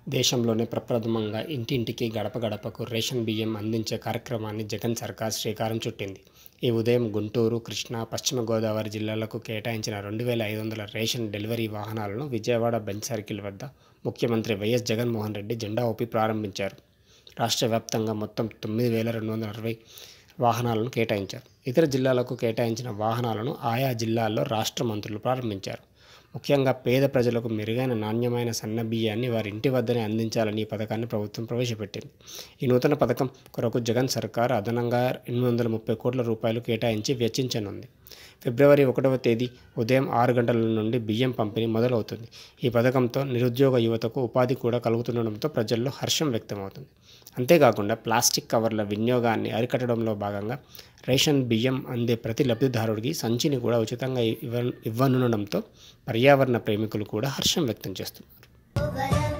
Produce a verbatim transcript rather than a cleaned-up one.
దేశంలోనే ప్రప్రథమంగా ఇంటింటికి గడప గడపకు రేషన్ బియ్యం అందించే కార్యక్రమాన్ని జగన్ సర్కార్ శ్రీకారం చుట్టింది. ఈ ఉదయం గుంటూరు, కృష్ణా, పశ్చిమ గోదావరి జిల్లాలకు కేటాయించిన రెండు వేల ఐదు వందల రేషన్ డెలివరీ వాహనాలను విజయవాడ బెంచ్ సర్కిల్ వద్ద ముఖ్యమంత్రి వైఎస్ జగన్మోహన్ రెడ్డి జెండా ఊపి ప్రారంభించారు. రాష్ట్ర వ్యాప్తంగా మొత్తం తొమ్మిది వేల రెండు వందల అరవై వాహనాలను కేటాయించారు. ఇతర జిల్లాలకు కేటాయించిన వాహనాలను ఆయా జిల్లాల్లో రాష్ట్ర మంత్రులు ప్రారంభించారు. ముఖ్యంగా పేద ప్రజలకు మెరుగైన నాణ్యమైన సన్న బియ్యాన్ని వారి ఇంటి వద్దనే అందించాలని ఈ పథకాన్ని ప్రభుత్వం ప్రవేశపెట్టింది. ఈ నూతన పథకం కొరకు జగన్ సర్కార్ అదనంగా ఎనిమిది వందల ముప్పై కోట్ల రూపాయలు కేటాయించి వెచ్చించనుంది. ఫిబ్రవరి ఒకటవ తేదీ ఉదయం ఆరు గంటల నుండి బియ్యం పంపిణీ మొదలవుతుంది. ఈ పథకంతో నిరుద్యోగ యువతకు ఉపాధి కూడా కలుగుతుండడంతో ప్రజల్లో హర్షం వ్యక్తమవుతుంది. అంతేకాకుండా ప్లాస్టిక్ కవర్ల వినియోగాన్ని అరికట్టడంలో భాగంగా రేషన్ బియ్యం అందే ప్రతి లబ్ధిదారుడికి సంచిని కూడా ఉచితంగా ఇవ్వ ఇవ్వనుండడంతో పర్యావరణ ప్రేమికులు కూడా హర్షం వ్యక్తం చేస్తున్నారు.